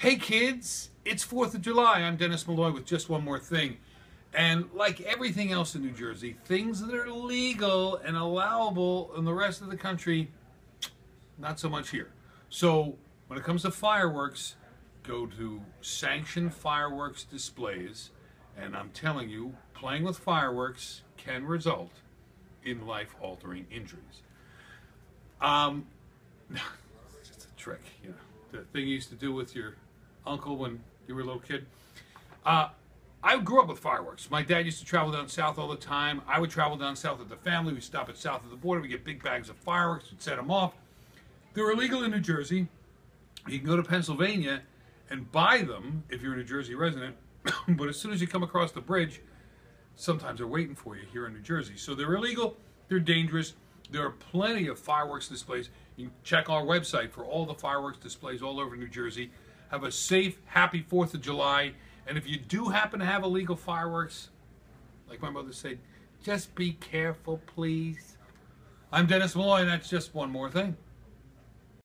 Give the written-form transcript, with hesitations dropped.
Hey kids, it's 4th of July. I'm Dennis Malloy with just one more thing. And like everything else in New Jersey, things that are legal and allowable in the rest of the country, not so much here. So when it comes to fireworks, go to sanctioned fireworks displays. And I'm telling you, playing with fireworks can result in life-altering injuries. It's just a trick, you know, the thing you used to do with your uncle when you were a little kid. I grew up with fireworks. My dad used to travel down south all the time. I would travel down south with the family. We'd stop at south of the border. We'd get big bags of fireworks. We'd set them off. They're illegal in New Jersey. You can go to Pennsylvania and buy them if you're a New Jersey resident. But as soon as you come across the bridge, sometimes they're waiting for you here in New Jersey. So they're illegal. They're dangerous. There are plenty of fireworks displays. You can check our website for all the fireworks displays all over New Jersey. Have a safe, happy 4th of July. And if you do happen to have illegal fireworks, like my mother said, just be careful, please. I'm Dennis Malloy, and that's just one more thing.